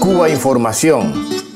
Cuba Información.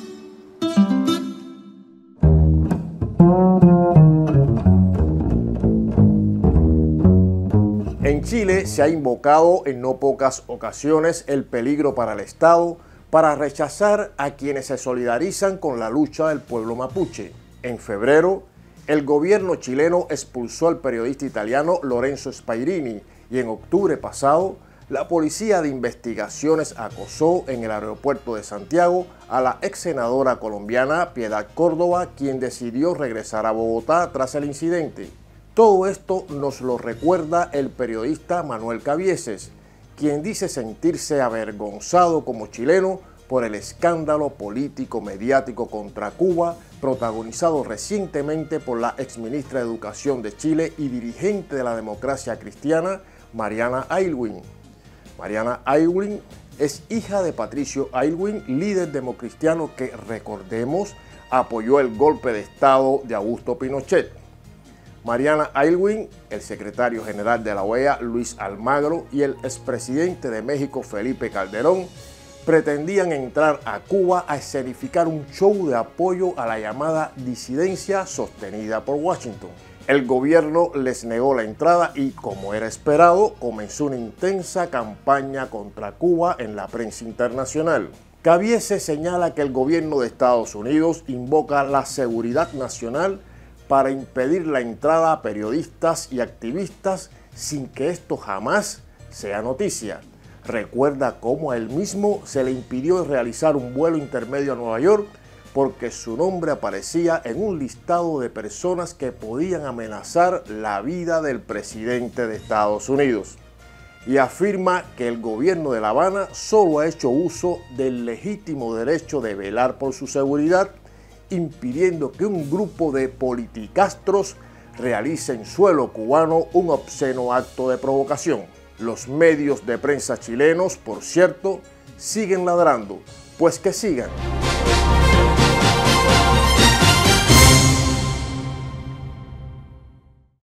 En Chile se ha invocado en no pocas ocasiones el peligro para el Estado para rechazar a quienes se solidarizan con la lucha del pueblo mapuche. En febrero, el gobierno chileno expulsó al periodista italiano Lorenzo Spairini y en octubre pasado, la Policía de Investigaciones acosó en el aeropuerto de Santiago a la ex senadora colombiana Piedad Córdoba, quien decidió regresar a Bogotá tras el incidente. Todo esto nos lo recuerda el periodista Manuel Cabieses, quien dice sentirse avergonzado como chileno por el escándalo político mediático contra Cuba, protagonizado recientemente por la exministra de Educación de Chile y dirigente de la democracia cristiana, Mariana Aylwin. Mariana Aylwin es hija de Patricio Aylwin, líder democristiano que, recordemos, apoyó el golpe de Estado de Augusto Pinochet. Mariana Aylwin, el secretario general de la OEA, Luis Almagro, y el expresidente de México, Felipe Calderón, pretendían entrar a Cuba a escenificar un show de apoyo a la llamada disidencia sostenida por Washington. El gobierno les negó la entrada y, como era esperado, comenzó una intensa campaña contra Cuba en la prensa internacional. Cabieses señala que el gobierno de Estados Unidos invoca la seguridad nacional para impedir la entrada a periodistas y activistas sin que esto jamás sea noticia. Recuerda cómo a él mismo se le impidió realizar un vuelo intermedio a Nueva York porque su nombre aparecía en un listado de personas que podían amenazar la vida del presidente de Estados Unidos. Y afirma que el gobierno de La Habana solo ha hecho uso del legítimo derecho de velar por su seguridad, impidiendo que un grupo de politicastros realice en suelo cubano un obsceno acto de provocación. Los medios de prensa chilenos, por cierto, siguen ladrando, pues que sigan.